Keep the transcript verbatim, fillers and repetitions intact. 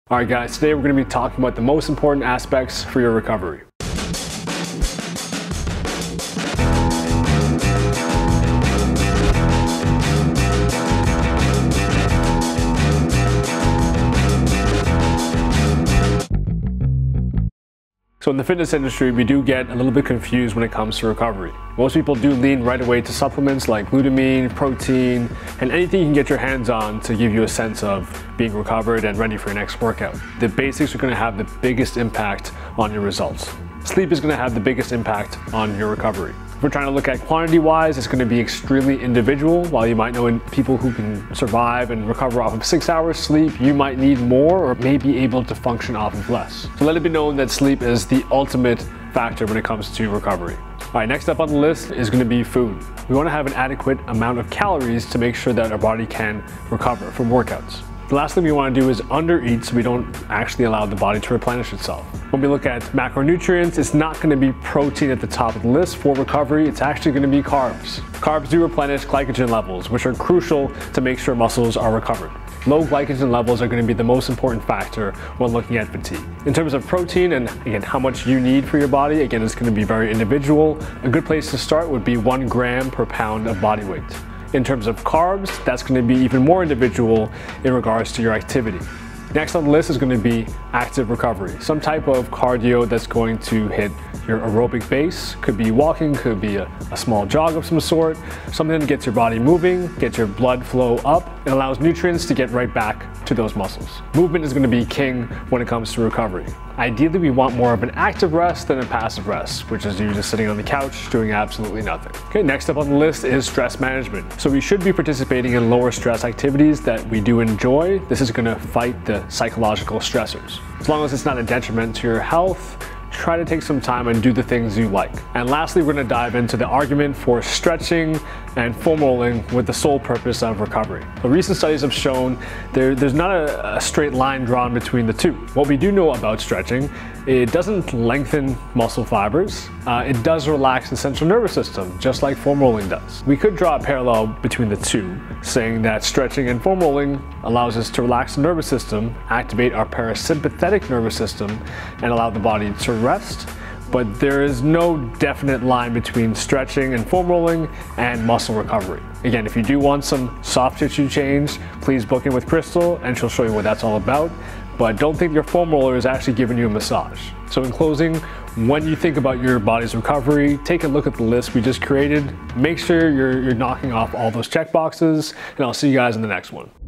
Alright guys, today we're going to be talking about the most important aspects for your recovery. So in the fitness industry, we do get a little bit confused when it comes to recovery. Most people do lean right away to supplements like glutamine, protein, and anything you can get your hands on to give you a sense of being recovered and ready for your next workout. The basics are going to have the biggest impact on your results. Sleep is going to have the biggest impact on your recovery. If we're trying to look at quantity wise, it's going to be extremely individual. While you might know in people who can survive and recover off of six hours sleep, you might need more or may be able to function off of less. So let it be known that sleep is the ultimate factor when it comes to recovery. All right, next up on the list is going to be food. We want to have an adequate amount of calories to make sure that our body can recover from workouts. The last thing we want to do is undereat so we don't actually allow the body to replenish itself. When we look at macronutrients, it's not going to be protein at the top of the list for recovery, it's actually going to be carbs. Carbs do replenish glycogen levels, which are crucial to make sure muscles are recovered. Low glycogen levels are going to be the most important factor when looking at fatigue. In terms of protein and again how much you need for your body, again it's going to be very individual. A good place to start would be one gram per pound of body weight. In terms of carbs, that's going to be even more individual in regards to your activity. Next on the list is going to be active recovery. Some type of cardio that's going to hit your aerobic base. Could be walking, could be a, a small jog of some sort. Something that gets your body moving, gets your blood flow up, and allows nutrients to get right back to those muscles. Movement is going to be king when it comes to recovery. Ideally, we want more of an active rest than a passive rest, which is you just sitting on the couch doing absolutely nothing. Okay, next up on the list is stress management. So we should be participating in lower stress activities that we do enjoy. This is going to fight the psychological stressors. As long as it's not a detriment to your health, try to take some time and do the things you like. And lastly, we're going to dive into the argument for stretching and foam rolling with the sole purpose of recovery. The recent studies have shown there, there's not a, a straight line drawn between the two. What we do know about stretching, it doesn't lengthen muscle fibers. Uh, it does relax the central nervous system, just like foam rolling does. We could draw a parallel between the two, saying that stretching and foam rolling allows us to relax the nervous system, activate our parasympathetic nervous system, and allow the body to rest. But there is no definite line between stretching and foam rolling and muscle recovery. Again, if you do want some soft tissue change, please book in with Crystal and she'll show you what that's all about. But don't think your foam roller is actually giving you a massage. So in closing, when you think about your body's recovery, take a look at the list we just created. Make sure you're, you're knocking off all those check boxes, and I'll see you guys in the next one.